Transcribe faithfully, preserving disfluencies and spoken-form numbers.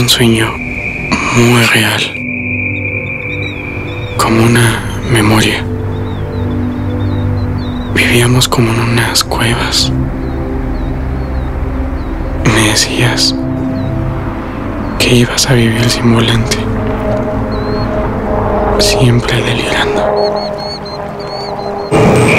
sueño muy real, como una memoria. Vivíamos como en unas cuevas. Me decías que ibas a vivir sin volante, siempre delirando.